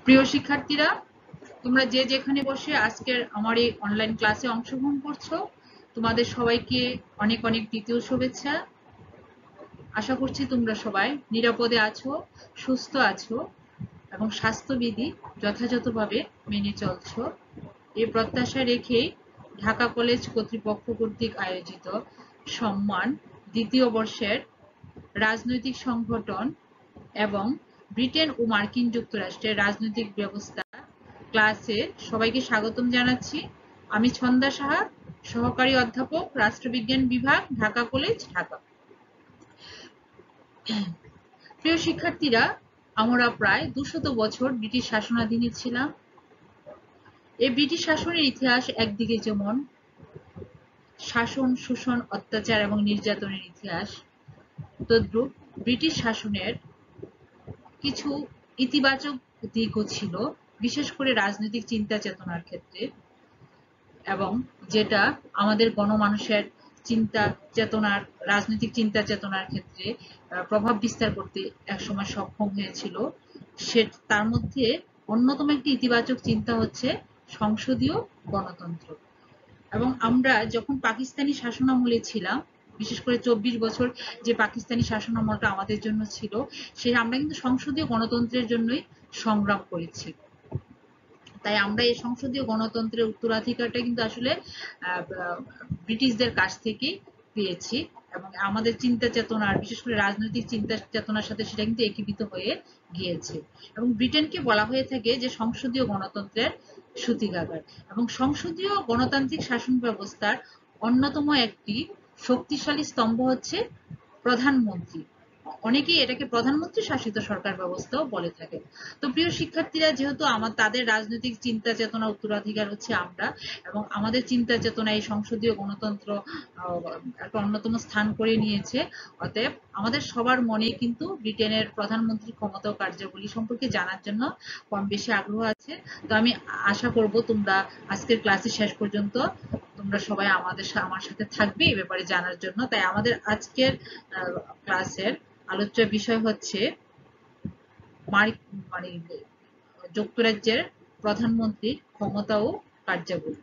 প্রিয় শিক্ষার্থীরা, তোমরা যে যেখানে বসে আজকের আমার এই অনলাইন ক্লাসে অংশগ্রহণ করছো, তোমাদের সবাইকে অনেক অনেক তৃতীয় শুভেচ্ছা। আশা করছি তোমরা সবাই নিরাপদে আছো, সুস্থ আছো এবং স্বাস্থ্যবিধি যথাযথভাবে মেনে চলছো। এই প্রত্যাশা রেখেই ঢাকা কলেজ কর্তৃপক্ষ কর্তৃক আয়োজিত সম্মান দ্বিতীয় বর্ষের রাজনৈতিক সংগঠন এবং ব্রিটেন ও মার্কিন যুক্তরাষ্ট্রের রাজনৈতিক ব্যবস্থা ক্লাসে সবাইকে স্বাগতম জানাচ্ছি। আমি ছন্দা সাহা, সহকারী অধ্যাপক, রাষ্ট্রবিজ্ঞান বিভাগ, ঢাকা কলেজ, ঢাকা। প্রিয় শিক্ষার্থীরা, আমরা প্রায় 200 বছর ব্রিটিশ শাসনাধীনে ছিলাম। এই ব্রিটিশ শাসনের ইতিহাস একদিকে যেমন শাসন, শোষণ, অত্যাচার এবং নির্যাতনের ইতিহাস, তদ্রূপ ব্রিটিশ শাসনের কিছু ইতিবাচক দিকও ছিল, বিশেষ করে রাজনৈতিক চিন্তা চেতনার ক্ষেত্রে, এবং যেটা আমাদের গণমানুষের চিন্তা চেতনার, রাজনৈতিক চিন্তা চেতনার ক্ষেত্রে প্রভাব বিস্তার করতে একসময় সক্ষম হয়েছিল। তার মধ্যে অন্যতম একটি ইতিবাচক চিন্তা হচ্ছে সংসদীয় গণতন্ত্র। এবং আমরা যখন পাকিস্তানি শাসনামলে ছিলাম, বিশেষ করে 24 বছর যে পাকিস্তানি শাসনামলটা আমাদের জন্য ছিল, আমরা কিন্তু সংসদীয় গণতন্ত্রের জন্যই সংগ্রাম করেছি। তাই আমরা এই সংসদীয় গণতন্ত্রের উত্তরাধিকারটা কিন্তু আসলে ব্রিটিশদের কাছ থেকেই পেয়েছি, এবং আমাদের চিন্তা চেতনার, বিশেষ করে রাজনৈতিক চিন্তা চেতনার সাথে সেটা কিন্তু একীভূত হয়ে গিয়েছে। এবং ব্রিটেনকে বলা হয়ে থাকে যে সংসদীয় গণতন্ত্রের সূতিকাগার। এবং সংসদীয় গণতান্ত্রিক শাসন ব্যবস্থার অন্যতম একটি শক্তিশালী স্তম্ভ হচ্ছে প্রধানমন্ত্রী। অনেকেই এটাকে প্রধানমন্ত্রী শাসিত সরকার ব্যবস্থাও বলে থাকে। তো প্রিয় শিক্ষার্থীরা, যেহেতু তাদের রাজনৈতিক চিন্তা চেতনা উত্তরাধিকার হচ্ছে আমরা, এবং আমাদের চিন্তা চেতনা এই সংসদীয় গণতন্ত্র একটা অন্যতম স্থান করে নিয়েছে, অতএব আমাদের সবার মনে কিন্তু ব্রিটেনের প্রধানমন্ত্রী ক্ষমতা ও কার্যাবলী সম্পর্কে জানার জন্য কম বেশি আগ্রহ আছে। তো আমি আশা করব তোমরা আজকের ক্লাসের শেষ পর্যন্ত তোমরা সবাই আমার সাথে থাকবে এই ব্যাপারে জানার জন্য। তাই আমাদের আজকের ক্লাসের আলোচ্য বিষয় হচ্ছে মানে যুক্তরাজ্যের প্রধানমন্ত্রীর ক্ষমতা ও কার্যাবলী,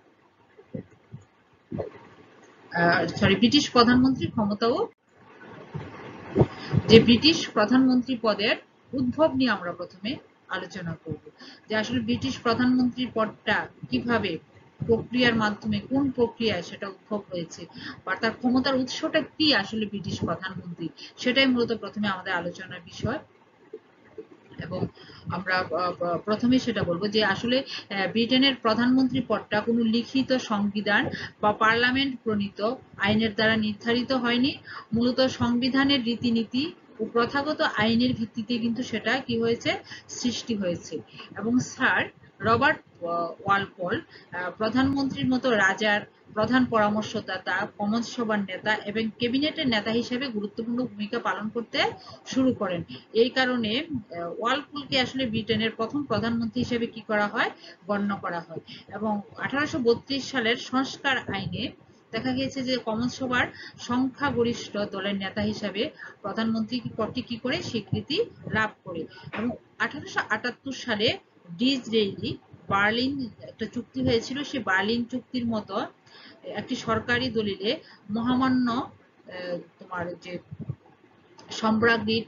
ব্রিটিশ প্রধানমন্ত্রীর ক্ষমতা ও যে ব্রিটিশ প্রধানমন্ত্রী পদের উদ্ভব নিয়ে আমরা প্রথমে আলোচনা করব, যে আসলে ব্রিটিশ প্রধানমন্ত্রীর পদটা কিভাবে, প্রক্রিয়ার মাধ্যমে, কোন প্রক্রিয়ায় সেটা উদ্ভব হয়েছে, বা তার ক্ষমতার উৎসটা কি আসলে ব্রিটিশ প্রধানমন্ত্রী, সেটাই মূলত প্রথমে আমাদের আলোচনার বিষয়। এবং আমরা প্রথমে সেটা বলবো যে আসলে ব্রিটেনের প্রধানমন্ত্রী পদটা কোনো লিখিত সংবিধান বা পার্লামেন্ট প্রণীত আইনের দ্বারা নির্ধারিত হয়নি। মূলত সংবিধানের রীতিনীতি ও প্রথাগত আইনের ভিত্তিতে কিন্তু সেটা কি হয়েছে, সৃষ্টি হয়েছে। এবং স্যার রবার্ট ওয়ালপল প্রধানমন্ত্রীর মতো রাজার প্রধান পরামর্শদাতা, কমন্স সভার নেতা এবং ক্যাবিনেটের নেতা হিসেবে গুরুত্বপূর্ণ ভূমিকা পালন করতে শুরু করেন। এই কারণে ওয়ালপলকে আসলে ব্রিটেনের প্রথম প্রধানমন্ত্রী হিসেবে কি করা হয়, গণ্য করা হয়। এবং 1832 সালের সংস্কার আইনে দেখা গিয়েছে যে কমন্স সভার সংখ্যাগরিষ্ঠ দলের নেতা হিসেবে প্রধানমন্ত্রী পদটি কি করে স্বীকৃতি লাভ করে। এবং 1878 সালে ডিসরেলি বার্লিন একটা চুক্তি হয়েছিল, সেই বার্লিন চুক্তির মতো একটি সরকারি দলিলে মহামান্য তোমার যে সম্রাজ্ঞীর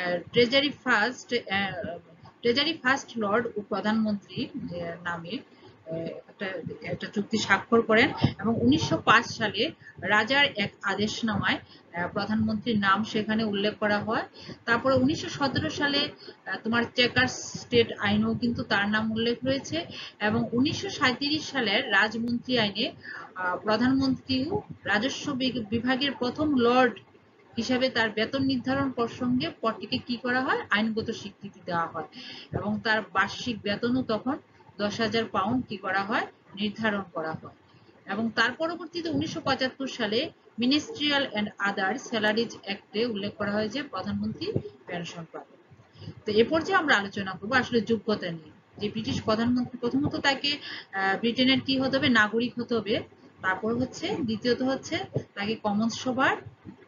ট্রেজারি ফার্স্ট লর্ড ও প্রধানমন্ত্রী নামে একটা চুক্তি স্বাক্ষর করেন। এবং 1905 সালে রাজার এক আদেশনামায় প্রধানমন্ত্রীর নাম সেখানে উল্লেখ করা হয়। তারপরে 1917 সালে তোমার চেকার স্টেট আইনেও কিন্তু তার নাম উল্লেখ রয়েছে। এবং 1937 সালের রাজমন্ত্রী আইনে প্রধানমন্ত্রীও রাজস্ব বিভাগের প্রথম লর্ড হিসাবে তার বেতন নির্ধারণ প্রসঙ্গে পদটিকে কি করা হয়, আইনগত স্বীকৃতি দেওয়া হয়। এবং তার বার্ষিক বেতনও তখন 10,000 পাউন্ড কি করা হয়, নির্ধারণ করা হয়। এবং তার পরবর্তীতে 1975 সালে মিনিস্ট্রিয়াল এন্ড আদার স্যালারিজ অ্যাক্টে উল্লেখ করা হয় যে প্রধানমন্ত্রী পেনশন পাবে। তো এ পর্যায়ে আমরা আলোচনা করবো আসলে যোগ্যতা নিয়ে, যে ব্রিটিশ প্রধানমন্ত্রী প্রথমত তাকে ব্রিটেনের কি হতে হবে, নাগরিক হতে হবে। তারপর হচ্ছে দ্বিতীয়ত হচ্ছে তাকে কমন্স সভার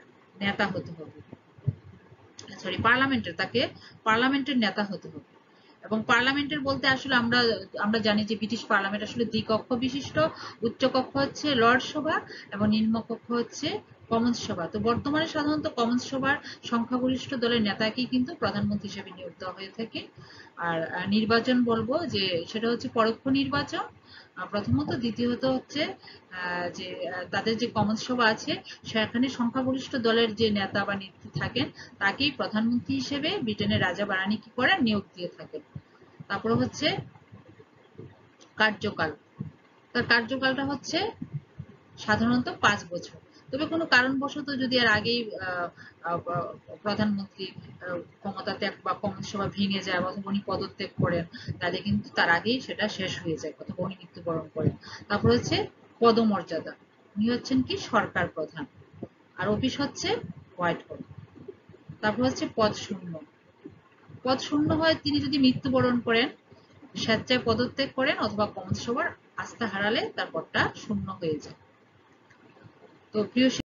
নেতা হতে হবে, তাকে পার্লামেন্টের নেতা হতে হবে। এবং পার্লামেন্টের বলতে আসলে আমরা আমরা জানি যে ব্রিটিশ পার্লামেন্ট আসলে দ্বিকক্ষ বিশিষ্ট। উচ্চ কক্ষ হচ্ছে লর্ড সভা এবং নিম্ন কক্ষ হচ্ছে কমন্স সভা। তো বর্তমানে সাধারণত কমন্স সভার সংখ্যাগরিষ্ঠ দলের নেতাকেই কিন্তু প্রধানমন্ত্রী হিসেবে নিয়োগ দেওয়া হয়ে থাকে। আর নির্বাচন বলবো যে সেটা হচ্ছে পরোক্ষ নির্বাচন প্রথমত। দ্বিতীয়ত হচ্ছে যে তাদের যে কমন্স সভা আছে সেখানে সংখ্যাগরিষ্ঠ দলের যে নেতা বা নেত্রী থাকেন তাকেই প্রধানমন্ত্রী হিসেবে ব্রিটেনের রাজা বা রানী কি করেন, নিয়োগ দিয়ে থাকেন। তারপরে হচ্ছে কার্যকাল। তার কার্যকালটা হচ্ছে সাধারণত 5 বছর। তবে কোনো কারণবশত যদি এর আগেই প্রধানমন্ত্রী ক্ষমতা ত্যাগ বা কমন্স সভা ভেঙে যায় অথবা উনি পদত্যাগ করেন, তাহলে কিন্তু তার আগেই সেটা শেষ হয়ে যায় অথবা উনি মৃত্যুবরণ করেন। তারপর হচ্ছে পদমর্যাদা। উনি হচ্ছেন কি সরকার প্রধান, আর অফিস হচ্ছে হোয়াইট হল। তারপর হচ্ছে পদ শূন্য। পদ শূন্য হয় তিনি যদি মৃত্যুবরণ করেন, স্বেচ্ছায় পদত্যাগ করেন অথবা কমন্স সভার আস্থা হারালে তার পদটা শূন্য হয়ে যায়। তো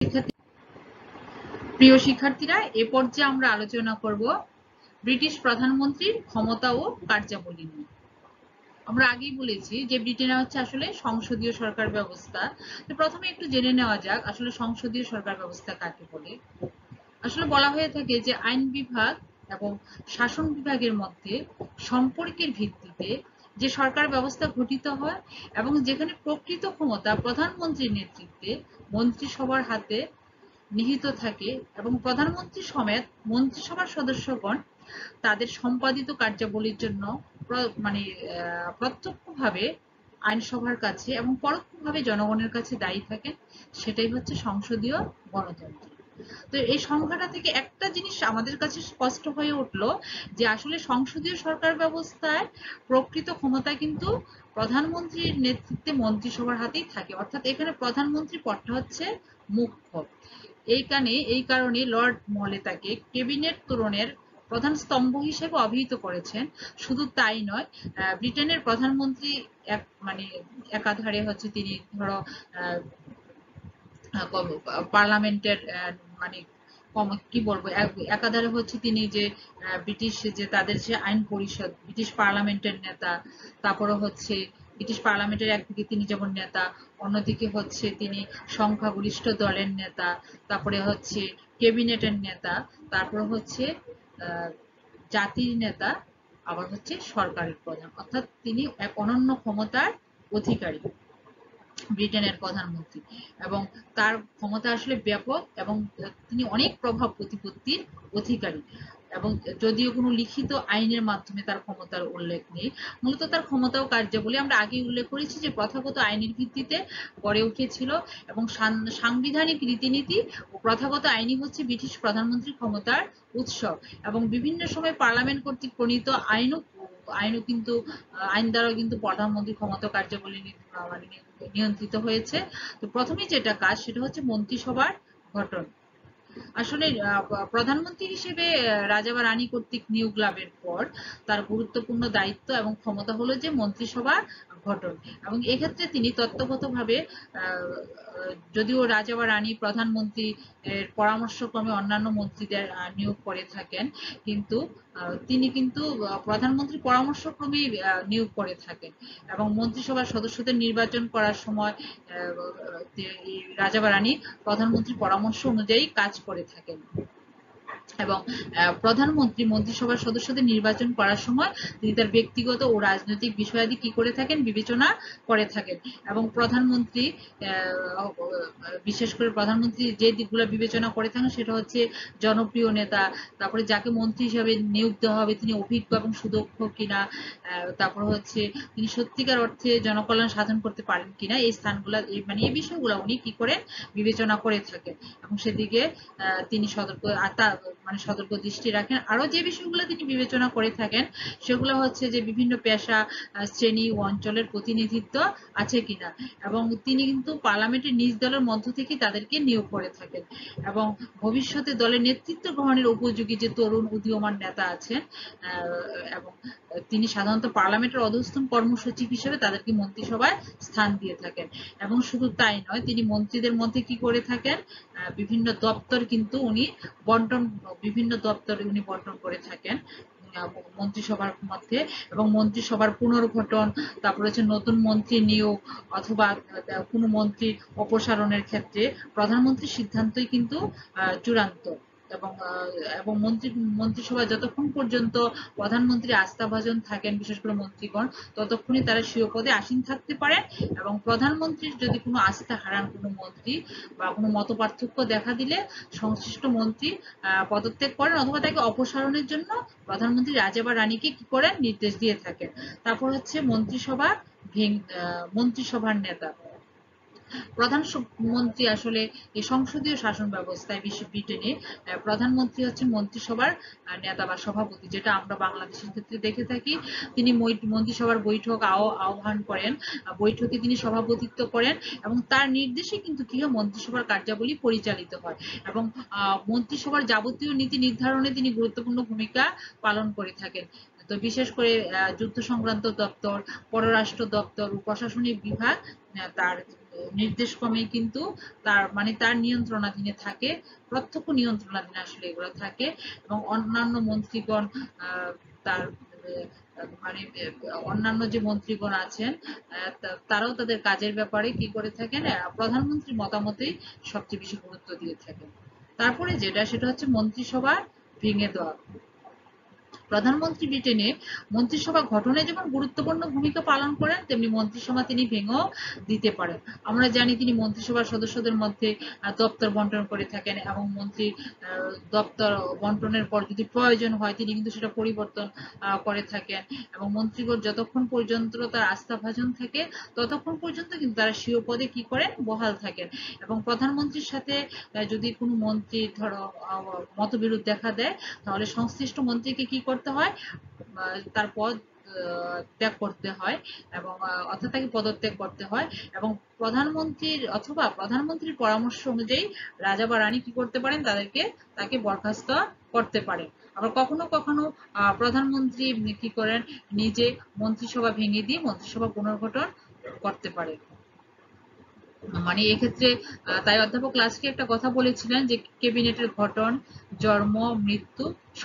প্রিয় শিক্ষার্থীরা, এ পর্যায়ে আমরা আলোচনা করব ব্রিটিশ প্রধানমন্ত্রীর ক্ষমতা ও কার্যাবলী নিয়ে। আমরা আগেই বলেছি যে ব্রিটেনে হচ্ছে আসলে সংসদীয় সরকার ব্যবস্থা। তো প্রথমে একটু জেনে নেওয়া যাক আসলে সংসদীয় সরকার ব্যবস্থা কাকে বলে। আসলে বলা হয়ে থাকে যে আইন বিভাগ এবং শাসন বিভাগের মধ্যে সম্পর্কের ভিত্তিতে যে সরকার ব্যবস্থা গঠিত হয় এবং যেখানে প্রকৃত ক্ষমতা প্রধানমন্ত্রীর নেতৃত্বে মন্ত্রিসভার হাতে নিহিত থাকে এবং প্রধানমন্ত্রী সমেত মন্ত্রিসভার সদস্যগণ তাদের সম্পাদিত কার্যাবলীর জন্য মানে প্রত্যক্ষভাবে আইনসভার কাছে এবং পরোক্ষভাবে জনগণের কাছে দায়ী থাকেন, সেটাই হচ্ছে সংসদীয় গণতন্ত্র। তো এই সংখ্যাটা থেকে একটা জিনিস আমাদের কাছে স্পষ্ট হয়ে উঠলো যে আসলে সংসদীয় সরকার ব্যবস্থায় প্রকৃত ক্ষমতা কিন্তু প্রধানমন্ত্রীর নেতৃত্বে মন্ত্রিসভার হাতেই থাকে, অর্থাৎ এখানে প্রধানমন্ত্রী পদটা হচ্ছে মুখ্য। এই কারণে লর্ড মলে তাকে ক্যাবিনেট তোরণের প্রধান স্তম্ভ হিসেবে অভিহিত করেছেন। শুধু তাই নয়, ব্রিটেনের প্রধানমন্ত্রী মানে একাধারে হচ্ছে তিনি ধরো পার্লামেন্টের মানে কি বলবো একাধারে হচ্ছে তিনি যে ব্রিটিশ যে তাদের যে আইন পরিষদ ব্রিটিশ পার্লামেন্টের নেতা, তারপরে হচ্ছে ব্রিটিশ পার্লামেন্টের একদিকে তিনি যেমন নেতা, অন্যদিকে হচ্ছে তিনি সংখ্যাগরিষ্ঠ দলের নেতা, তারপরে হচ্ছে ক্যাবিনেটের নেতা, তারপরে হচ্ছে জাতির নেতা, আবার হচ্ছে সরকারের প্রধান, অর্থাৎ তিনি এক অনন্য ক্ষমতার অধিকারী ব্রিটেনের প্রধানমন্ত্রী। এবং তার ক্ষমতা আসলে ব্যাপক এবং তিনি অনেক প্রভাব প্রতিপত্তির অধিকারী। এবং যদিও কোনো লিখিত আইনের মাধ্যমে তার ক্ষমতার উল্লেখ নেই, মূলত তার ক্ষমতা ও কার্যাবলী আমরা আগেই উল্লেখ করেছি যে প্রথাগত আইনের ভিত্তিতে গড়ে উঠেছিল এবং সাংবিধানিক রীতিনীতি ও প্রথাগত আইনই হচ্ছে ব্রিটিশ প্রধানমন্ত্রীর ক্ষমতার উৎস। এবং বিভিন্ন সময় পার্লামেন্ট কর্তৃক প্রণীত আইনও কিন্তু আইন দ্বারাও কিন্তু প্রধানমন্ত্রীর ক্ষমতা কার্যাবলী মানে নিয়ন্ত্রিত হয়েছে। তো প্রথমেই যেটা কাজ সেটা হচ্ছে মন্ত্রিসভার গঠন। আসলে প্রধানমন্ত্রী হিসেবে রাজা বা রানী কর্তৃক নিয়োগ লাভের পর তার গুরুত্বপূর্ণ দায়িত্ব এবং ক্ষমতা হলো যে মন্ত্রিসভা গঠন। এবং এক্ষেত্রে তিনি তত্ত্বগতভাবে যদিও রাজা বা রানী প্রধানমন্ত্রী এর পরামর্শক্রমে অন্যান্য মন্ত্রীদের নিয়োগ করে থাকেন, কিন্তু তিনি কিন্তু প্রধানমন্ত্রী পরামর্শক্রমেই নিয়োগ করে থাকেন এবং মন্ত্রিসভার সদস্যদের নির্বাচন করার সময় রাজা বা রানী প্রধানমন্ত্রীর পরামর্শ অনুযায়ী কাজ করে থাকেন। এবং প্রধানমন্ত্রী মন্ত্রিসভার সদস্যদের নির্বাচন করার সময় তিনি তার ব্যক্তিগত ও রাজনৈতিক বিষয়াদি কি করে থাকেন, বিবেচনা করে থাকেন। এবং প্রধানমন্ত্রী বিশেষ করে প্রধানমন্ত্রী যে দিকগুলো বিবেচনা করে থাকেন সেটা হচ্ছে জনপ্রিয় নেতা, তারপরে যাকে মন্ত্রী হিসাবে নিয়োগ দেওয়া হবে তিনি অভিজ্ঞ এবং সুদক্ষ কিনা, তারপর হচ্ছে তিনি সত্যিকার অর্থে জনকল্যাণ সাধন করতে পারেন কিনা, এই স্থানগুলা মানে এই বিষয়গুলো উনি কি করেন, বিবেচনা করে থাকেন এবং সেদিকে তিনি সতর্ক দৃষ্টি রাখেন। আরো যে বিষয়গুলো তিনি বিবেচনা করে থাকেন সেগুলো হচ্ছে যে বিভিন্ন পেশা, শ্রেণী ও অঞ্চলের প্রতিনিধিত্ব আছে কিনা, এবং তিনি কিন্তু পার্লামেন্টের নিজ দলের মধ্য থেকে তাদেরকে নিয়োগ করে থাকেন। এবং ভবিষ্যতে দলের নেতৃত্ব গ্রহণের উপযোগী যে তরুণ উদীয়মান নেতা আছেন এবং তিনি সাধারণত পার্লামেন্টের অধস্তন কর্মসচিব হিসেবে তাদেরকে মন্ত্রিসভায় স্থান দিয়ে থাকেন। এবং শুধু তাই নয়, তিনি মন্ত্রীদের মধ্যে কি করে থাকেন, বিভিন্ন দপ্তর কিন্তু উনি বন্টন করে থাকেন। মন্ত্রিসভার মধ্যে, এবং মন্ত্রিসভার পুনর্গঠন, তারপর হচ্ছে নতুন মন্ত্রী নিয়োগ অথবা কোনো মন্ত্রী অপসারণের ক্ষেত্রে প্রধানমন্ত্রীর সিদ্ধান্তই কিন্তু চূড়ান্ত। এবং এবং মন্ত্রিসভা যতক্ষণ পর্যন্ত প্রধানমন্ত্রী আস্থাভাজন থাকেন, বিশেষ করে মন্ত্রীগণ, ততক্ষণই তারা স্বীয় পদে আসীন থাকতে পারেন। এবং প্রধানমন্ত্রীর যদি কোনো আস্থা হারান কোনো মন্ত্রী বা কোনো মত পার্থক্য দেখা দিলে সংশ্লিষ্ট মন্ত্রী পদত্যাগ করেন অথবা তাকে অপসারণের জন্য প্রধানমন্ত্রী রাজা বা রানীকে কি করেন, নির্দেশ দিয়ে থাকেন। তারপর হচ্ছে মন্ত্রিসভার নেতা। প্রধানমন্ত্রী আসলে এই সংসদীয় শাসন ব্যবস্থায় ব্রিটেনে প্রধানমন্ত্রী হচ্ছেন মন্ত্রিসভার নেতা বা সভাপতি, যেটা আমরা বাংলাদেশের ক্ষেত্রে দেখে থাকি। তিনি মন্ত্রিসভার বৈঠক আহ্বান করেন, বৈঠকে তিনি সভাপতিত্ব করেন, এবং তার নির্দেশে কিন্তু কি হয়, মন্ত্রিসভার কার্যাবলী পরিচালিত হয়। এবং মন্ত্রিসভার যাবতীয় নীতি নির্ধারণে তিনি গুরুত্বপূর্ণ ভূমিকা পালন করে থাকেন। তো বিশেষ করে যুদ্ধ সংক্রান্ত দপ্তর, পররাষ্ট্র দপ্তর ও প্রশাসনিক বিভাগ তার নির্দেশক্রমে কিন্তু তার নিয়ন্ত্রণাধীনে থাকে, প্রত্যক্ষ নিয়ন্ত্রণাধীনে আসলে এগুলো থাকে। এবং অন্যান্য মন্ত্রীগণ তার মানে অন্যান্য যে মন্ত্রীগণ আছেন তারাও তাদের কাজের ব্যাপারে কি করে থাকেন, প্রধানমন্ত্রীর মতামতেই সবচেয়ে বেশি গুরুত্ব দিয়ে থাকেন। তারপরে সেটা হচ্ছে মন্ত্রিসভা ভেঙে দেওয়া। প্রধানমন্ত্রী ব্রিটেনে মন্ত্রিসভা গঠনে যেমন গুরুত্বপূর্ণ ভূমিকা পালন করেন, তেমনি মন্ত্রিসভা তিনি ভেঙেও দিতে পারেন। আমরা জানি তিনি মন্ত্রিসভার সদস্যদের মধ্যে দপ্তর বন্টন করে থাকেন, এবং মন্ত্রী দপ্তর বন্টনের পর যদি প্রয়োজন হয় তিনি কিন্তু সেটা পরিবর্তন করে থাকেন। এবং মন্ত্রীগণ যতক্ষণ পর্যন্ত তার আস্থাভাজন থাকে ততক্ষণ পর্যন্ত কিন্তু তারা স্বীয় পদে কি করেন, বহাল থাকেন। এবং প্রধানমন্ত্রীর সাথে যদি কোনো মন্ত্রী ধরো মতবিরোধ দেখা দেয়, তাহলে সংশ্লিষ্ট মন্ত্রীকে কি করতে হয়, তার পদ ত্যাগ করতে হয়, এবং অর্থাৎ তাকে পদত্যাগ করতে হয়। এবং প্রধানমন্ত্রীর পরামর্শ অনুযায়ী রাজা বা রানী কি করতে পারেন, তাকে বরখাস্ত করতে পারেন। আবার কখনো কখনো প্রধানমন্ত্রী কি করেন, নিজে মন্ত্রিসভা ভেঙে দিয়ে মন্ত্রিসভা পুনর্গঠন করতে পারেন। মানে এক্ষেত্রে তাই অধ্যাপক লাস্টে একটা কথা বলেছিলেন যে ক্যাবিনেটের গঠন, জন্ম, মৃত্যু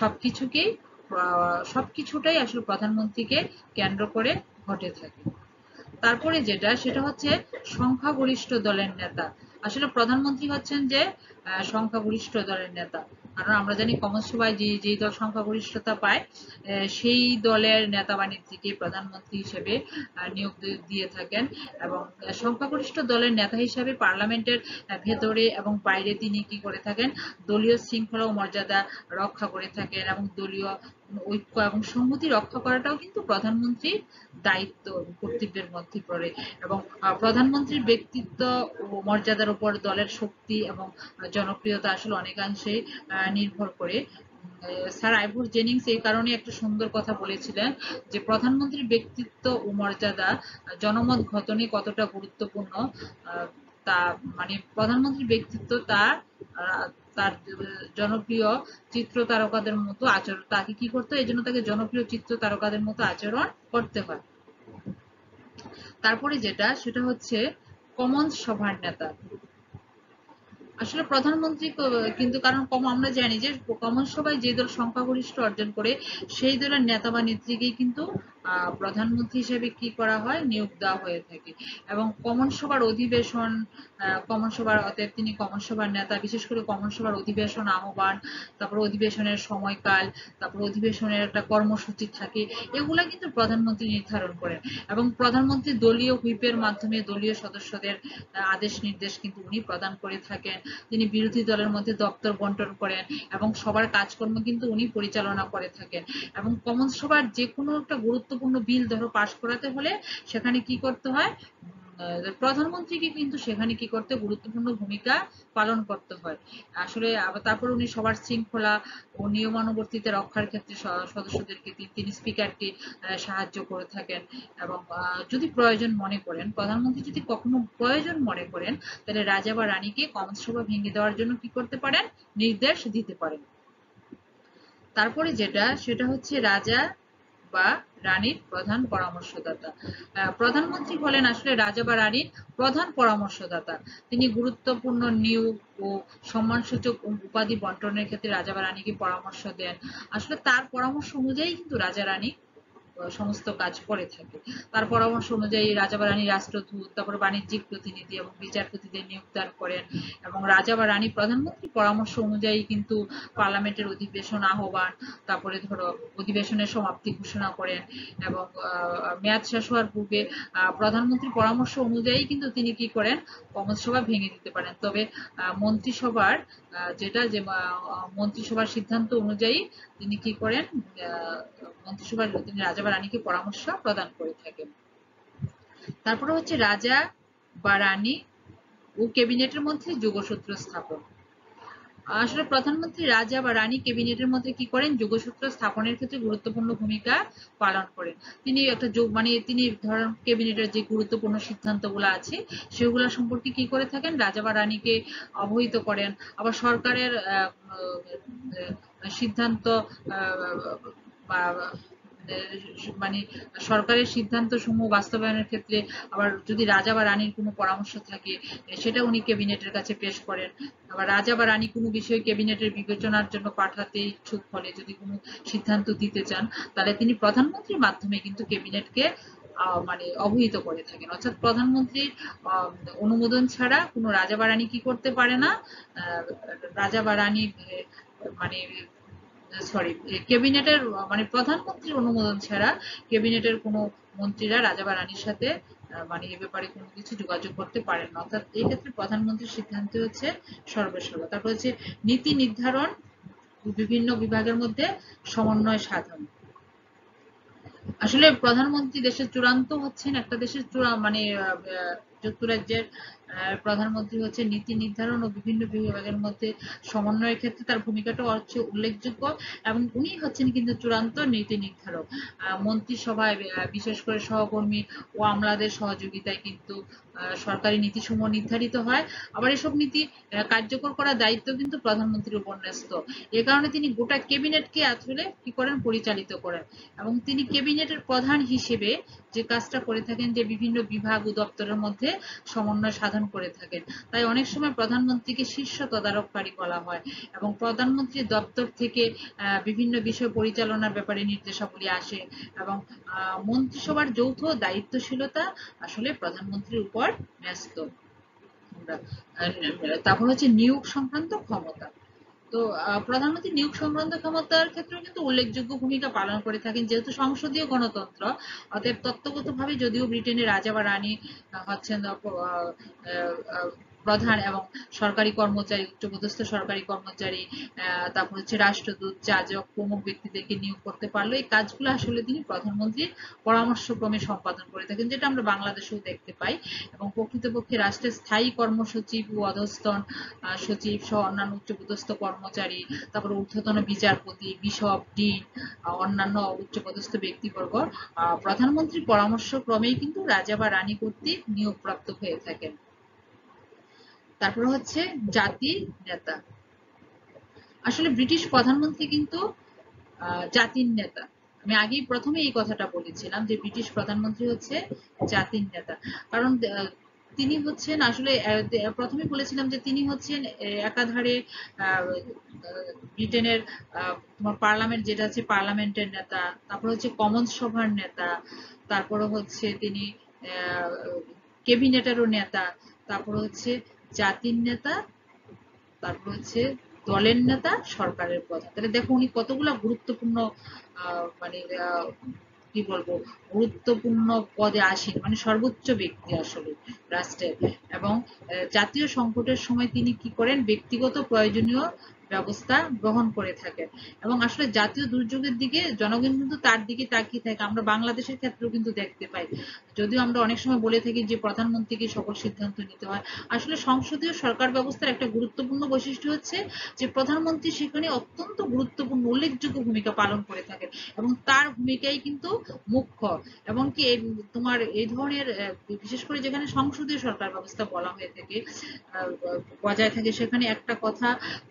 সবকিছুটাই আসলে প্রধানমন্ত্রীকে কেন্দ্র করে ঘটে থাকে। তারপরে সেটা হচ্ছে সংখ্যাগরিষ্ঠ দলের নেতা। আসলে প্রধানমন্ত্রী হচ্ছেন যে সংখ্যাগরিষ্ঠ দলের নেতা, কারণ আমরা জানি কমন সভায় যে দল সংখ্যাগরিষ্ঠতা পায় সেই দলের নেতা বা নেত্রীকে প্রধানমন্ত্রী হিসেবে নিয়োগ দিয়ে থাকেন। এবং সংখ্যাগরিষ্ঠ দলের নেতা হিসেবে পার্লামেন্টের ভেতরে এবং বাইরে তিনি কি করে থাকেন, দলীয় শৃঙ্খলা ও মর্যাদা রক্ষা করে থাকেন, এবং দলীয় ঐক্য এবং সংহতি রক্ষা করাটাও কিন্তু প্রধানমন্ত্রীর দায়িত্ব কর্তব্যের মধ্যে পড়ে। এবং প্রধানমন্ত্রীর ব্যক্তিত্ব ও মর্যাদার উপর দলের শক্তি এবং জনপ্রিয়তা আসলে অনেকাংশে নির্ভর করে। স্যার আইভর জেনিংস এই কারণে একটা সুন্দর কথা বলেছিলেন যে প্রধানমন্ত্রীর ব্যক্তিত্ব ও মর্যাদা জনমত গঠনে কতটা গুরুত্বপূর্ণ, তা মানে প্রধানমন্ত্রীর ব্যক্তিত্ব তার জনপ্রিয় চিত্র তারকাদের মতো আচরণ, তাকে কি করতে হয়, এই জন্য তাকে জনপ্রিয় চিত্র তারকাদের মতো আচরণ করতে হয়। তারপরে সেটা হচ্ছে কমন্স সভার নেতা। আসলে প্রধানমন্ত্রী কিন্তু কারণ আমরা জানি যে কমন সভায় যে দল সংখ্যাগরিষ্ঠ অর্জন করে সেই দলের নেতা বা নেত্রীকেই কিন্তু প্রধানমন্ত্রী হিসেবে কি করা হয়, নিয়োগ দেওয়া হয়ে থাকে। এবং কমন সভার অধিবেশন, অতএব তিনি কমন সভার নেতা। বিশেষ করে কমন সভার অধিবেশন আহ্বান, তারপর অধিবেশনের সময়কাল, তারপর অধিবেশনের একটা কর্মসূচি থাকে, এগুলা কিন্তু প্রধানমন্ত্রী নির্ধারণ করেন। এবং প্রধানমন্ত্রী দলীয় হুইপের মাধ্যমে দলীয় সদস্যদের আদেশ নির্দেশ কিন্তু উনি প্রদান করে থাকেন। তিনি বিরোধী দলের মধ্যে দপ্তর বন্টন করেন এবং সবার কাজকর্ম কিন্তু উনি পরিচালনা করে থাকেন। এবং কমন সভার যে কোনো একটা গুরুত্বপূর্ণ বিল ধরো পাশ করাতে হলে সেখানে কি করতে হয়, প্রধানমন্ত্রীকে কিন্তু সেখানে কি করতে গুরুত্বপূর্ণ ভূমিকা পালন করতে হয়। আসলে তারপর উনি সবার শৃঙ্খলা ও নিয়মানুবর্তিতা রক্ষার ক্ষেত্রে সদস্যদেরকে তিনি স্পিকারকে সাহায্য করে থাকেন। এবং যদি প্রয়োজন মনে করেন, প্রধানমন্ত্রী যদি কখনো প্রয়োজন মনে করেন, তাহলে রাজা বা রানীকে কমন সভা ভেঙে দেওয়ার জন্য কি করতে পারেন, নির্দেশ দিতে পারেন। তারপরে সেটা হচ্ছে রাজা বা রানীর প্রধান পরামর্শদাতা। প্রধানমন্ত্রী হলেন আসলে রাজা বা রানীর প্রধান পরামর্শদাতা। তিনি গুরুত্বপূর্ণ নিয়োগ ও সম্মানসূচক উপাধি বন্টনের ক্ষেত্রে রাজা বা রানীকে পরামর্শ দেন। আসলে তার পরামর্শ অনুযায়ী কিন্তু রাজা রানী সমস্ত কাজ করে থাকে। তার পরামর্শ অনুযায়ী রাজা বা রানী রাষ্ট্রদূত, তারপর বাণিজ্যিক প্রতিনিধি এবং বিচারপতিদের নিয়োগদান করেন এবং রাজা বা রানী প্রধানমন্ত্রীর পরামর্শ অনুযায়ী কিন্তু পার্লামেন্টের অধিবেশন আহ্বান, তারপরে ধরো অধিবেশনের সমাপ্তি ঘোষণা করেন এবং মেয়াদ শেষ হওয়ার পূর্বে প্রধানমন্ত্রীর পরামর্শ অনুযায়ী কিন্তু তিনি কি করেন, কমসভা ভেঙে দিতে পারেন। তবে মন্ত্রিসভার যেটা যে মন্ত্রিসভার সিদ্ধান্ত অনুযায়ী তিনি কি করেন, মন্ত্রিসভার তিনি রাজা বা রানীকে পরামর্শ প্রদান করে থাকেন। তারপরে হচ্ছে রাজা বা রানী ও ক্যাবিনেটের মধ্যে যোগসূত্র স্থাপন। আসলে প্রধানমন্ত্রী রাজা বা রানী ক্যাবিনেটের মধ্যে কি করেন, যোগসূত্র স্থাপনের ক্ষেত্রে গুরুত্বপূর্ণ ভূমিকা পালন করেন। তিনি একটা তিনি ধরেন ক্যাবিনেটের যে গুরুত্বপূর্ণ সিদ্ধান্তগুলো আছে সেগুলো সম্পর্কে কি করে থাকেন, রাজা বা রানীকে অবহিত করেন। আবার সরকারের সিদ্ধান্ত বা মানে সরকারের সিদ্ধান্ত সমূহ বাস্তবায়নের ক্ষেত্রে আবার যদি রাজা বা রানীর কোনো পরামর্শ থাকে সেটা উনি ক্যাবিনেটের কাছে পেশ করেন। আবার রাজা বা রানী কোনো বিষয় ক্যাবিনেটের বিবেচনার জন্য পাঠাতে ইচ্ছুক হলে যদি কোনো সিদ্ধান্ত দিতে চান তাহলে তিনি প্রধানমন্ত্রীর মাধ্যমে কিন্তু ক্যাবিনেটকে মানে অবহিত করে থাকেন। অর্থাৎ প্রধানমন্ত্রীর অনুমোদন ছাড়া কোনো রাজা বা রানী কি করতে পারে না, রাজা বা রানী মানে ক্যাবিনেটের মানে প্রধানমন্ত্রীর অনুমোদন ছাড়া ক্যাবিনেটের কোনো মন্ত্রীরা রাজা বা রানীর সাথে মানে এ ব্যাপারে কোনো কিছু যোগাযোগ করতে পারেন না। অর্থাৎ এই ক্ষেত্রে প্রধানমন্ত্রীর সিদ্ধান্ত হচ্ছে সর্বসর্বা। তারপর হচ্ছে নীতি নির্ধারণ, বিভিন্ন বিভাগের মধ্যে সমন্বয় সাধন। আসলে প্রধানমন্ত্রী দেশের চূড়ান্ত হচ্ছেন একটা দেশের মানে যুক্তরাজ্যের প্রধানমন্ত্রী হচ্ছে নীতি নির্ধারণ ও বিভিন্ন বিভাগের মধ্যে সমন্বয়ের ক্ষেত্রে তার ভূমিকাটা হচ্ছে উল্লেখযোগ্য এবং উনি হচ্ছেন কিন্তু চূড়ান্ত নীতি নির্ধারক। মন্ত্রিসভায় বিশেষ করে সহকর্মী ও আমলাদের সহযোগিতায় কিন্তু সরকারি নীতিসমূহ নির্ধারিত হয়। আবার এসব নীতি কার্যকর করার দায়িত্ব কিন্তু প্রধানমন্ত্রীর উপর ন্যস্ত। এ কারণে তিনি গোটা ক্যাবিনেটকে আসলে কি করেন, পরিচালিত করেন এবং তিনি ক্যাবিনেটের প্রধান হিসেবে যে কাজটা করে থাকেন যে বিভিন্ন বিভাগ ও দপ্তরের মধ্যে সমন্বয় সাধন করে থাকেন। তাই অনেক সময় প্রধানমন্ত্রীকে শীর্ষ তদারককারী বলা হয় এবং প্রধানমন্ত্রীর দপ্তর থেকে বিভিন্ন বিষয় পরিচালনার ব্যাপারে নির্দেশাবলী আসে এবং মন্ত্রিসভার যৌথ দায়িত্বশীলতা আসলে প্রধানমন্ত্রীর উপর ন্যস্ত। তারপর হচ্ছে নিয়োগ সংক্রান্ত ক্ষমতা। তো প্রধানমন্ত্রী নিয়োগ সংক্রান্ত ক্ষমতার ক্ষেত্রেও কিন্তু উল্লেখযোগ্য ভূমিকা পালন করে থাকেন। যেহেতু সংসদীয় গণতন্ত্র, অতএব তত্ত্বগতভাবে যদিও ব্রিটেনের রাজা বা রানী হচ্ছেন প্রধান এবং সরকারি কর্মচারী, উচ্চপদস্থ সরকারি কর্মচারী, তারপর হচ্ছে রাষ্ট্রদূত, যাজক প্রমুখ ব্যক্তিদেরকে নিয়োগ করতে পারলো। এই কাজগুলো আসলে তিনি প্রধানমন্ত্রীর পরামর্শক্রমে সম্পাদন করে থাকেন, যেটা আমরা বাংলাদেশেও দেখতে পাই। এবং প্রকৃতপক্ষে রাষ্ট্রের স্থায়ী কর্মসচিব ও অধস্তন সচিব সহ অন্যান্য উচ্চপদস্থ কর্মচারী, তারপর ঊর্ধ্বতন বিচারপতি, বিশপ, ডিন, অন্যান্য উচ্চপদস্থ ব্যক্তিবর্গ প্রধানমন্ত্রীর পরামর্শক্রমেই কিন্তু রাজা বা রানী কর্তৃক নিয়োগপ্রাপ্ত হয়ে থাকেন। তারপর হচ্ছে জাতির নেতা। আসলে ব্রিটিশ প্রধানমন্ত্রী কিন্তু জাতির নেতা। আমি আগেই প্রথমে এই কথাটা বলেছিলাম যে ব্রিটিশ প্রধানমন্ত্রী হচ্ছে জাতির নেতা, কারণ তিনি হচ্ছেন আসলে প্রথমে বলেছিলাম যে তিনি হচ্ছেন একাধারে ব্রিটেনের তোমার পার্লামেন্ট যেটা আছে পার্লামেন্টের নেতা, তারপর হচ্ছে কমন্স সভার নেতা, তারপরে হচ্ছে তিনি ক্যাবিনেটেরও নেতা, তারপর হচ্ছে জাতির নেতা, তারপর হচ্ছে দলের নেতা, সরকারের প্রধান। তাহলে দেখো উনি কতগুলো গুরুত্বপূর্ণ মানে কি বলবো গুরুত্বপূর্ণ পদে আসেন, মানে সর্বোচ্চ ব্যক্তি আসলে রাষ্ট্রের। এবং জাতীয় সংকটের সময় তিনি কি করেন, ব্যক্তিগত প্রয়োজনীয় ব্যবস্থা গ্রহণ করে থাকেন এবং আসলে জাতীয় দুর্যোগের দিকে জনগণ কিন্তু তার দিকে তাকিয়ে থাকে। আমরা বাংলাদেশের ক্ষেত্রেও কিন্তু দেখতে পাই, যদিও আমরা অনেক সময় বলে থাকি যে প্রধানমন্ত্রীকে সকল সিদ্ধান্ত নিতে হয়, আসলে সংসদীয় সরকার ব্যবস্থার একটা গুরুত্বপূর্ণ বৈশিষ্ট্য হচ্ছে যে প্রধানমন্ত্রী সেখানে অত্যন্ত গুরুত্বপূর্ণ উল্লেখযোগ্য ভূমিকা পালন করে থাকেন এবং তার ভূমিকাই কিন্তু মুখ্য। এবং কি তোমার এই ধরনের বিশেষ করে যেখানে সংসদীয় সরকার ব্যবস্থা বলা হয়ে থাকে বজায় থাকে, সেখানে একটা কথা খুব গুরুত্ব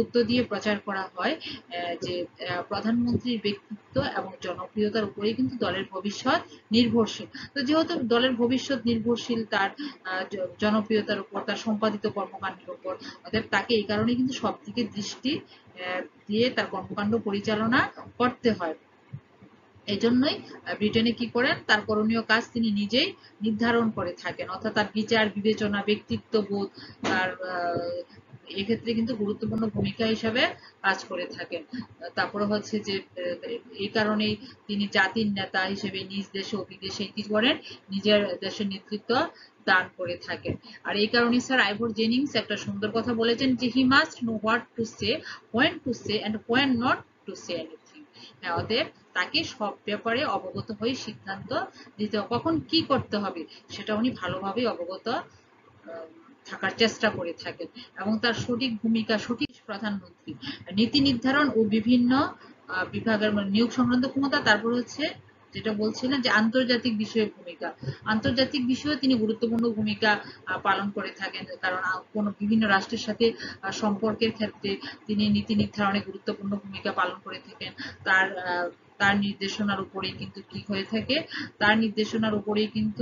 গুরুত্ব দিয়ে প্রচার করা হয় যে প্রধানমন্ত্রীর ব্যক্তিত্ব এবং জনপ্রিয়তার উপরেই কিন্তু দলের ভবিষ্যৎ নির্ভরশীল। তো যেহেতু দলের ভবিষ্যৎ নির্ভরশীল তার জনপ্রিয়তার উপর, তার সম্পাদিত কর্মকাণ্ডের উপর, অতএব তাকে এই কারণে কিন্তু সব দিকে দৃষ্টি দিয়ে তার কর্মকাণ্ড পরিচালনা করতে হয়। এই জন্যই ব্রিটেনে কি করেন, তার করণীয় কাজ তিনি নিজেই নির্ধারণ করে থাকেন, অর্থাৎ তার বিচার বিবেচনা, ব্যক্তিত্ব বোধ তার এক্ষেত্রে কিন্তু গুরুত্বপূর্ণ ভূমিকা হিসাবে কাজ করে থাকেন। তারপরে হচ্ছে যে এই কারণেই তিনি জাতির নেতা হিসেবে নিজ দেশে ও বিদেশে কি করেন, নিজের দেশের নেতৃত্ব দান করে থাকেন। আর এই কারণে স্যার আইভর জেনিংস একটা সুন্দর কথা বলেছেন যে he must know what to say, when to say and when not to say anything. অতএব তাকে সব ব্যাপারে অবগত হয়ে সিদ্ধান্ত দিতে হবে, কখন কি করতে হবে সেটা উনি ভালোভাবে অবগত থাকার চেষ্টা করে থাকেন। এবং তার সঠিক ভূমিকা, সঠিক প্রধানমন্ত্রী নীতি নির্ধারণ ও বিভিন্ন বিভাগের নিয়োগ সংক্রান্ত ক্ষমতা। তারপর হচ্ছে যেটা বলছিলেন যে আন্তর্জাতিক বিষয়ে ভূমিকা, আন্তর্জাতিক বিষয়ে তিনি গুরুত্বপূর্ণ ভূমিকা পালন করে থাকেন, কারণ কোনো বিভিন্ন রাষ্ট্রের সাথে সম্পর্কের ক্ষেত্রে তিনি নীতি নির্ধারণে গুরুত্বপূর্ণ ভূমিকা পালন করে থাকেন। তার নির্দেশনার উপরেই কিন্তু কি হয়ে থাকে, তার নির্দেশনার উপরেই কিন্তু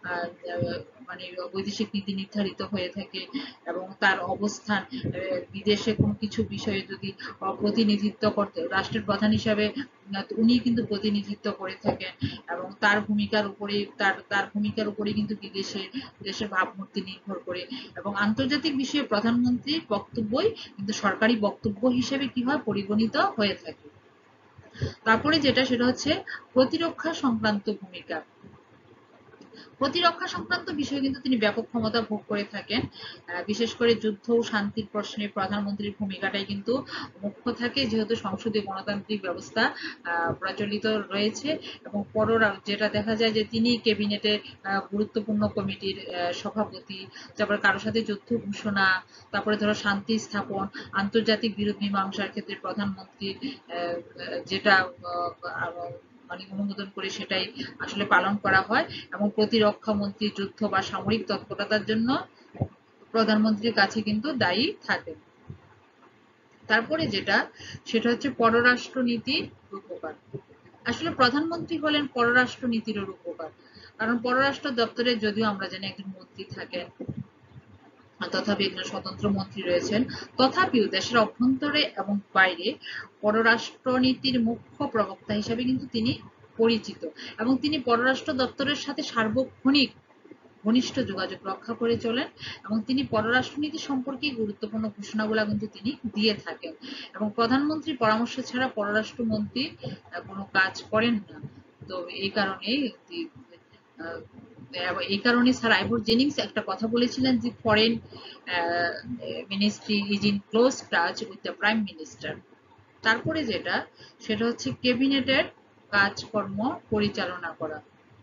মানে বৈদেশিক নীতি নির্ধারিত হয়ে থাকে। এবং তার অবস্থান বিদেশে কোনো কিছু বিষয়ে যদি প্রতিনিধিত্ব করতে, রাষ্ট্রের প্রধান হিসাবে উনি কিন্তু প্রতিনিধিত্ব করে থাকেন। এবং তার ভূমিকার উপরে কিন্তু দেশের ভাবমূর্তি নির্ভর করে। এবং আন্তর্জাতিক বিষয়ে প্রধানমন্ত্রীর বক্তব্যই কিন্তু সরকারি বক্তব্য হিসেবে কি হয়, পরিগণিত হয়ে থাকে। তারপরে যেটা, সেটা হচ্ছে প্রতিরক্ষা সংক্রান্ত ভূমিকা। প্রতিরক্ষা সংক্রান্ত বিষয়ে কিন্তু তিনি ব্যাপক ক্ষমতা ভোগ করে থাকেন। বিশেষ করে যুদ্ধ ও শান্তির প্রশ্নে প্রধানমন্ত্রীর ভূমিকাটাই কিন্তু মুখ্য থাকে, যেহেতু সংসদীয় গণতান্ত্রিক ব্যবস্থা প্রচলিত রয়েছে। এবং যেটা দেখা যায় যে তিনি ক্যাবিনেটের গুরুত্বপূর্ণ কমিটির সভাপতি। তারপরে কারোর সাথে যুদ্ধ ঘোষণা, তারপরে ধরো শান্তি স্থাপন, আন্তর্জাতিক বিরোধ মীমাংসার ক্ষেত্রে প্রধানমন্ত্রী যেটা মানে অনুমোদন করে সেটাই আসলে পালন করা হয়। এবং প্রতিরক্ষা মন্ত্রী যুদ্ধ বা সামরিক তৎপরতার জন্য প্রধানমন্ত্রীর কাছে কিন্তু দায়ী থাকেন। তারপরে যেটা, সেটা হচ্ছে পররাষ্ট্রনীতির রূপকার। আসলে প্রধানমন্ত্রী হলেন পররাষ্ট্রনীতির রূপকার, কারণ পররাষ্ট্র দপ্তরে যদিও আমরা জানি একজন মন্ত্রী থাকেন, তথাপি একজন স্বতন্ত্র মন্ত্রী রয়েছেন, তথাপিও দেশের অভ্যন্তরে এবং বাইরে পররাষ্ট্রনীতির মুখ্য প্রবক্তা হিসেবে কিন্তু তিনি পরিচিত। এবং তিনি পররাষ্ট্র দপ্তরের সাথে সার্বক্ষণিক ঘনিষ্ঠ যোগাযোগ রক্ষা করে চলেন। এবং তিনি পররাষ্ট্রনীতি সম্পর্কে গুরুত্বপূর্ণ ঘোষণাগুলো কিন্তু তিনি দিয়ে থাকেন। এবং প্রধানমন্ত্রীর পরামর্শ ছাড়া পররাষ্ট্রমন্ত্রী কোনো কাজ করেন না। তো এই কারণে স্যার আইভর জেনিংস একটা কথা বলেছিলেন যে foreign ministry is in close touch with the prime minister. তারপরে যেটা, সেটা হচ্ছে ক্যাবিনেটের কাজকর্ম পরিচালনা করা।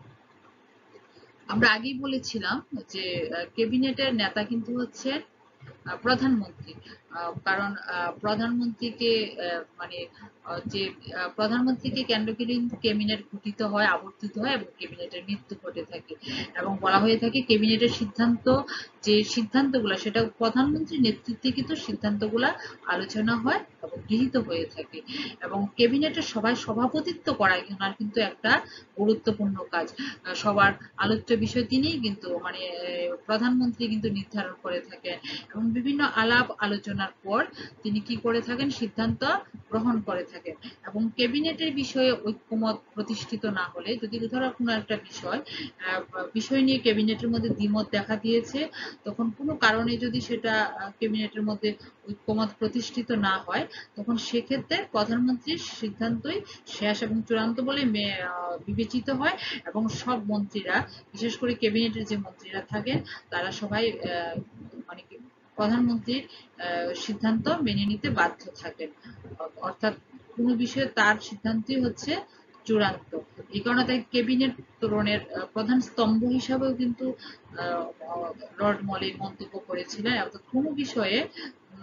আমরা আগেই বলেছিলাম যে ক্যাবিনেটের নেতা কিন্তু হচ্ছে প্রধানমন্ত্রী, কারণ প্রধানমন্ত্রীকে মানে যে প্রধানমন্ত্রীকে কেন্দ্র করে কিন্তু ক্যাবিনেট গঠিত হয়, আবর্তিত হয় এবং ক্যাবিনেটের মৃত্যু ঘটে থাকে। এবং বলা হয়ে থাকে ক্যাবিনেটের সিদ্ধান্ত, যে সিদ্ধান্তগুলো সেটা প্রধানমন্ত্রীর নেতৃত্বে কিন্তু সিদ্ধান্তগুলা আলোচনা হয় এবং গৃহীত হয়ে থাকে। এবং ক্যাবিনেটের সভায় সভাপতিত্ব করা ওনার কিন্তু একটা গুরুত্বপূর্ণ কাজ। সবার আলোচ্য বিষয় তিনিই কিন্তু মানে প্রধানমন্ত্রী কিন্তু নির্ধারণ করে থাকেন। এবং বিভিন্ন আলাপ আলোচনার পর তিনি কি করে থাকেন, সিদ্ধান্ত গ্রহণ করে থাকেন। এবং ক্যাবিনেটের বিষয়ে ঐক্যমত প্রতিষ্ঠিত না হলে, যদি ধরো কোনো একটা বিষয় নিয়ে ক্যাবিনেটের মধ্যে দ্বিমত দেখা দিয়েছে, তখন কোনো কারণে যদি সেটা ক্যাবিনেটের মধ্যে ঐক্যমত প্রতিষ্ঠিত না হয়, তখন সেক্ষেত্রে প্রধানমন্ত্রীর সিদ্ধান্তই শেষ এবং চূড়ান্ত বলে বিবেচিত হয়। এবং সব মন্ত্রীরা, বিশেষ করে ক্যাবিনেটের যে মন্ত্রীরা থাকেন, তারা সবাই মানে প্রধানমন্ত্রীর সিদ্ধান্ত মেনে নিতে বাধ্য থাকেন। অর্থাৎ কোনো বিষয়ে তার সিদ্ধান্তই হচ্ছে চূড়ান্ত। এই কারণে তাই ক্যাবিনেট তোরণের প্রধান স্তম্ভ হিসাবেও কিন্তু লর্ড মলি মন্তব্য করেছিলেন। অর্থাৎ কোনো বিষয়ে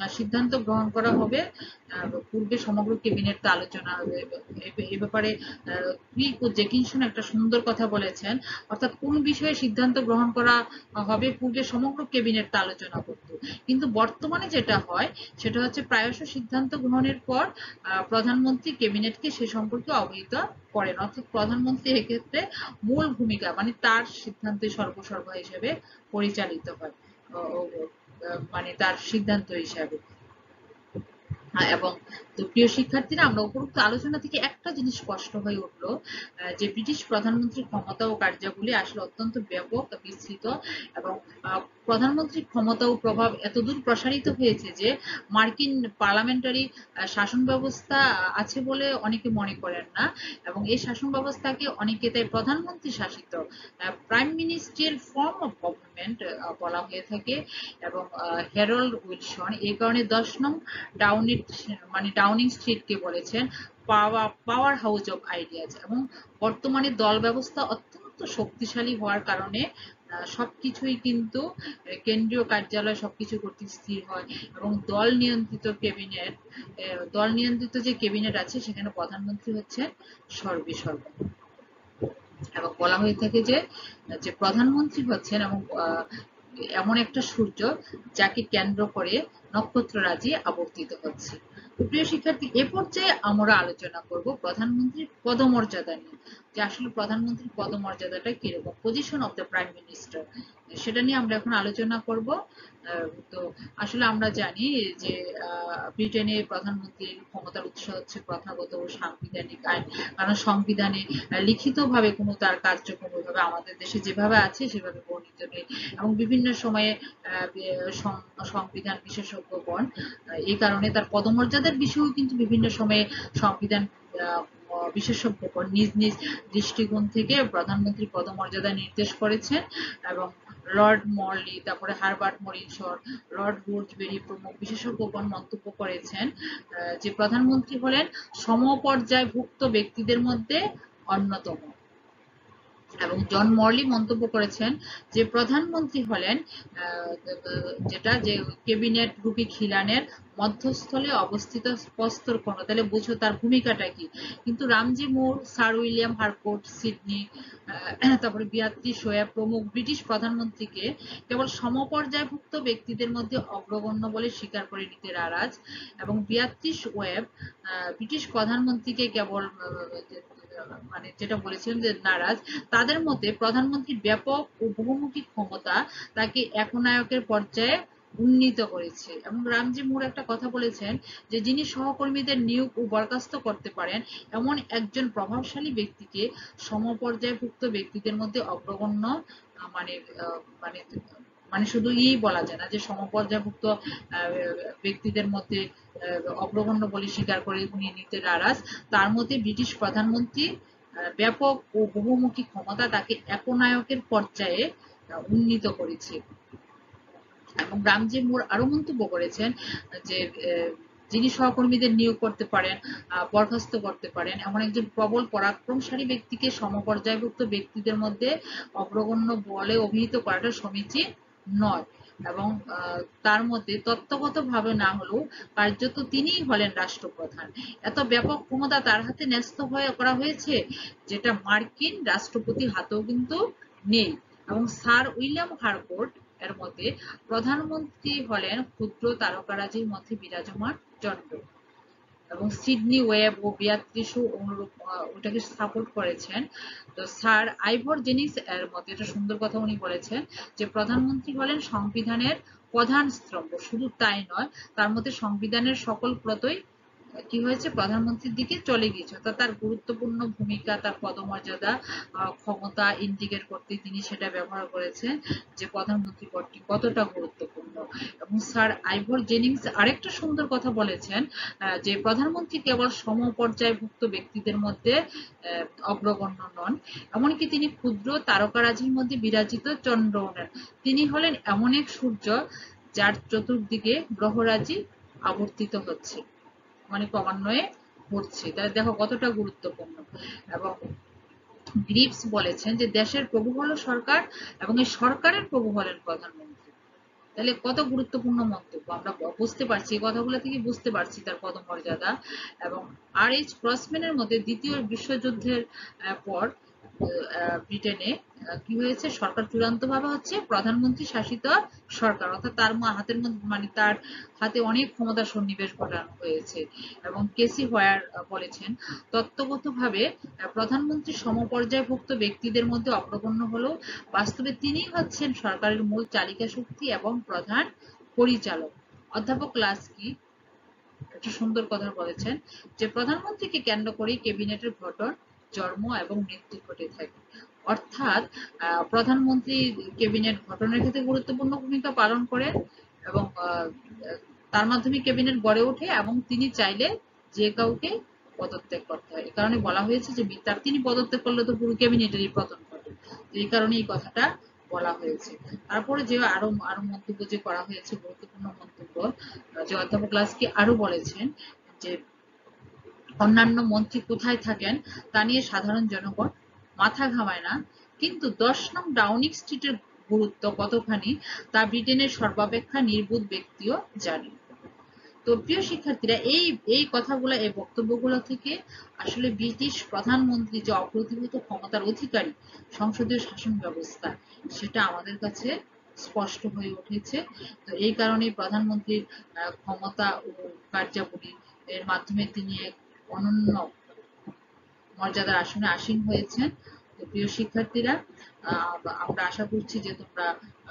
সিদ্ধান্ত গ্রহণ করা হবে। পূর্বে সমগ্র ক্যাবিনেট আলোচনা হবে। এ ব্যাপারে ক্রিক ও জেকিনসন একটা সুন্দর কথা বলেছেন, অর্থাৎ কোন বিষয়ে সিদ্ধান্ত গ্রহণ করা হবে পূর্বে সমগ্র ক্যাবিনেট আলোচনা করত, কিন্তু বর্তমানে যেটা হয় সেটা হচ্ছে প্রায়শ সিদ্ধান্ত গ্রহণের পর প্রধানমন্ত্রী ক্যাবিনেটকে সে সম্পর্কে অবহিত করেন, অর্থাৎ প্রধানমন্ত্রী এক্ষেত্রে মূল ভূমিকা, মানে তার সিদ্ধান্তে সর্বসর্বা হিসেবে পরিচালিত হয়, মানে তার সিদ্ধান্ত হিসাবে। এবং তো প্রিয় শিক্ষার্থীরা, আমরা উপরোক্ত আলোচনা থেকে একটা জিনিস স্পষ্ট হয়ে উঠলো, যে ব্রিটিশ প্রধানমন্ত্রীর ক্ষমতা ও কার্যাবলী আসলে অত্যন্ত ব্যাপক, বিস্তৃত, এবং প্রধানমন্ত্রীর ক্ষমতা ও প্রভাব এতদূর প্রসারিত হয়েছে যে মার্কিন পার্লামেন্টারি শাসন ব্যবস্থা আছে বলে অনেকে মনে করেন না, এবং এই শাসন ব্যবস্থাকে অনেকে তাই প্রধানমন্ত্রী শাসিত prime ministerial form of government বলা হয়ে থাকে। এবং হ্যারল্ড উইলসন এই কারণে 10 নং ডাউনিং স্ট্রিটকে বলেছেন পাওয়ার হাউস অফ আইডিয়াজ। এবং বর্তমানে দল ব্যবস্থা অত্যন্ত শক্তিশালী হওয়ার কারণে সবকিছুই কিন্তু কেন্দ্রীয় কার্যালয় সবকিছু করতে স্থির হয়, এবং দল নিয়ন্ত্রিত যে ক্যাবিনেট আছে সেখানে প্রধানমন্ত্রী হচ্ছেন সর্বেসর্বা। এবং বলা হয়ে থাকে যে প্রধানমন্ত্রী হচ্ছেন এবং এমন একটা সূর্য যাকে কেন্দ্র করে নক্ষত্ররাজি আবর্তিত হচ্ছে। প্রিয় শিক্ষার্থী, এ পর্যায়ে আমরা আলোচনা করব প্রধানমন্ত্রীর পদমর্যাদা নিয়ে, যে আসলে প্রধানমন্ত্রীর পদমর্যাদাটা কিরকম, position of the prime minister, সেটা নিয়ে আমরা এখন আলোচনা করব। তো আসলে আমরা জানি যে ব্রিটেনের প্রধানমন্ত্রীর ক্ষমতার উৎস হচ্ছে প্রথাগত ও সাংবিধানিক আইন, কারণ সংবিধানে লিখিতভাবে কোনো তার কার্যক্রম ওইভাবে আমাদের দেশে যেভাবে আছে সেভাবে বর্ণিত নেই, এবং বিভিন্ন সময়ে সংবিধান বিশেষজ্ঞগণ এই কারণে তার পদমর্যাদার বিষয়েও কিন্তু বিভিন্ন সময়ে সংবিধান বিশেষজ্ঞগণ নিজ নিজ দৃষ্টিকোণ থেকে প্রধানমন্ত্রী পদমর্যাদা নির্দেশ করেছেন। এবং লর্ড মরলি, তারপরে হারবার্ট মরিনসন, লর্ড রুলসবেরি প্রমুখ বিশেষজ্ঞগণ মন্তব্য করেছেন যে প্রধানমন্ত্রী হলেন সমপর্যায়ভুক্ত ব্যক্তিদের মধ্যে অন্যতম। এবং জন মরলি মন্তব্য করেছেন যে প্রধানমন্ত্রী হলেন যেটা যে ক্যাবিনেট রূপী খিলানের মধ্যস্থলে অবস্থিত স্পস্তর কোণ। তাহলে বুঝো তার ভূমিকাটা কি। কিন্তু Ramsay Muir, sir William Harcourt, Sidney, তারপরে বিয়াত্রিশ ওয়েব প্রমুখ ব্রিটিশ প্রধানমন্ত্রীকে কেবল সমপর্যায়ভুক্ত ব্যক্তিদের মধ্যে অগ্রগণ্য বলে স্বীকার করে নিতে নারাজ। এবং বিয়াত্রিশ ওয়েব ব্রিটিশ প্রধানমন্ত্রীকে কেবল মানে যেটা বলেছিলেন যে নারাজ, তাদের মতে প্রধানমন্ত্রীর ব্যাপক ও বহুমুখী ক্ষমতা তাকে একনায়কের পর্যায়ে উন্নীত করেছে। এবং রামজি মুর একটা কথা বলেছেন যে যিনি সহকর্মীদের নিয়োগ ও বরখাস্ত করতে পারেন এমন একজন প্রভাবশালী ব্যক্তিকে সমপর্যায়ভুক্ত ব্যক্তিদের মধ্যে অগ্রগণ্য মানে মানে মানে শুধু বলা যায় না যে সমপর্যায়ভুক্ত ব্যক্তিদের মধ্যে অগ্রগণ্য বলে স্বীকার করে উনি নিতে নারাজ। তার মধ্যে ব্রিটিশ প্রধানমন্ত্রী ব্যাপক ও বহুমুখী ক্ষমতা তাকে একনায়কের পর্যায়ে উন্নীত করেছে। এবং রামজি মুর আরো মন্তব্য করেছেন যে যিনি সহকর্মীদের নিয়োগ করতে পারেন, বরখাস্ত করতে পারেন এমন একজন প্রবল পরাক্রমশালী ব্যক্তিকে সমপর্যায়ভুক্ত ব্যক্তিদের মধ্যে অগ্রগণ্য বলে অভিহিত করাটা সমীচীন নয়। এবং তার মধ্যে তত্ত্বগতভাবে না হলেও কার্যত তিনিই হলেন রাষ্ট্রপ্রধান। এত ব্যাপক ক্ষমতা তার হাতে ন্যস্ত করা হয়েছে যেটা মার্কিন রাষ্ট্রপতির হাতেও কিন্তু নেই। এবং স্যার উইলিয়াম হারকোর্ট এর মতে প্রধানমন্ত্রী হলেন ক্ষুদ্র তারকারাজির মধ্যে বিরাজমান চন্দ্র। এবং সিডনি ওয়েব ও বিয়াত্রিশও অনুরূপ ওটাকে সাপোর্ট করেছেন। তো স্যার আইভর জেনিস এর মতে একটা সুন্দর কথা উনি বলেছেন যে প্রধানমন্ত্রী হলেন সংবিধানের প্রধান স্তম্ভ। শুধু তাই নয়, তার মধ্যে সংবিধানের সকল প্রত্যয় কি হয়েছে প্রধানমন্ত্রীর দিকে চলে গিয়েছে, অর্থাৎ তার গুরুত্বপূর্ণ ভূমিকা, তার পদমর্যাদা, ক্ষমতা ইন্ডিকেট করতে তিনি সেটা ব্যবহার করেছেন যে প্রধানমন্ত্রী পদটি কতটা গুরুত্বপূর্ণ। এবং স্যার আইভর জেনিংস আরেকটা সুন্দর কথা বলেছেন যে প্রধানমন্ত্রী কেবল সমপর্যায়ভুক্ত ব্যক্তিদের মধ্যে অগ্রগণ্য নন, এমনকি তিনি ক্ষুদ্র তারকারাজির মধ্যে বিরাজিত চন্দ্রও নন। তিনি হলেন এমন এক সূর্য যার চতুর্দিকে গ্রহরাজি আবর্তিত হচ্ছে, মানে ক্রমান্বয়ে ঘটছে। তাহলে দেখো কতটা গুরুত্বপূর্ণ। এবং গ্রিপস বলেছেন যে দেশের প্রভু হলো সরকার এবং এই সরকারের প্রভু হলেন প্রধানমন্ত্রী। তাহলে কত গুরুত্বপূর্ণ মন্তব্য, আমরা বুঝতে পারছি, এই কথাগুলো থেকে বুঝতে পারছি তার পদমর্যাদা। এবং আর এইচ ক্রসম্যানের মধ্যে দ্বিতীয় বিশ্বযুদ্ধের পর ব্রিটেনে কি হয়েছে, সরকার চূড়ান্তভাবে হচ্ছে প্রধানমন্ত্রী শাসিত সরকার, অর্থাৎ তার হাতের মধ্যে মানে তার হাতে অনেক ক্ষমতা সন্নিবেশ ঘটানো হয়েছে। এবং কেসি হোয়ার বলেছেন, তত্ত্বগতভাবে প্রধানমন্ত্রী সমপর্যায়ভুক্ত ব্যক্তিদের মধ্যে অগ্রগণ্য হলেও বাস্তবে তিনিই হচ্ছেন সরকারের মূল চালিকা শক্তি এবং প্রধান পরিচালক। অধ্যাপক লাস্কি একটা সুন্দর কথা বলেছেন যে প্রধানমন্ত্রীকে কেন্দ্র করেই ক্যাবিনেটের গঠন, জন্ম এবং মৃত্যু ঘটে থাকে। অর্থাৎ প্রধানমন্ত্রী ক্যাবিনেট গঠনের ক্ষেত্রে গুরুত্বপূর্ণ ভূমিকা পালন করেন এবং তার মাধ্যমে ক্যাবিনেট গড়ে ওঠে এবং তিনি চাইলে যে কাউকে পদত্যাগ করতে হয়। এই কারণে বলা হয়েছে যে তিনি পদত্যাগ করলে তো পুরো ক্যাবিনেটেরই পতন ঘটে। এই কারণে এই কথাটা বলা হয়েছে। তারপরে যে আরো আরো মন্তব্য যে করা হয়েছে, গুরুত্বপূর্ণ মন্তব্য, যে অধ্যাপক লাস্কি আরো বলেছেন যে অন্যান্য মন্ত্রী কোথায় থাকেন তা নিয়ে সাধারণ জনগণ মাথা ঘামায় না, কিন্তু 10 নং ডাউনিং স্ট্রিটের গুরুত্ব কতখানি তা ব্রিটেনের সর্বাপেক্ষা নির্বোধ ব্যক্তিও জানে। তো প্রিয় শিক্ষার্থীরা, এই কথাগুলো, এই বক্তব্যগুলো থেকে আসলে ব্রিটিশ প্রধানমন্ত্রী যে অপ্রতিহত ক্ষমতার অধিকারী সংসদীয় শাসন ব্যবস্থা, সেটা আমাদের কাছে স্পষ্ট হয়ে উঠেছে। তো এই কারণে প্রধানমন্ত্রীর ক্ষমতা ও কার্যাবলী এর মাধ্যমে তিনি এক অনন্য মর্যাদার আসনে আসীন হয়েছেন। তো প্রিয় শিক্ষার্থীরা, আমরা আশা করছি যে তোমরা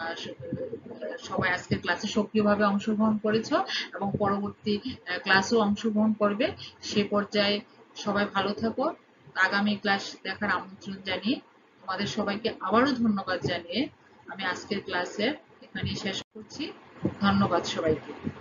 সবাই আজকের ক্লাসে সক্রিয়ভাবে অংশগ্রহণ করেছো এবং পরবর্তী ক্লাসেও অংশগ্রহণ করবে। সে পর্যায়ে সবাই ভালো থাকো। আগামী ক্লাস দেখার আমন্ত্রণ জানিয়ে তোমাদের সবাইকে আবারও ধন্যবাদ জানিয়ে আমি আজকের ক্লাসে এখানেই শেষ করছি। ধন্যবাদ সবাইকে।